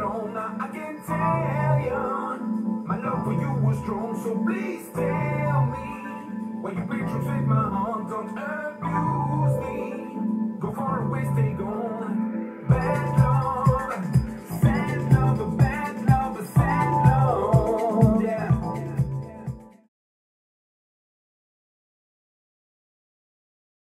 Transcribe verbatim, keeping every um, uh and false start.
wrong. Now I can tell you, my love for you was strong. So please tell me, why you pictures with my heart, don't abuse me. Go far away, stay gone. Bad love.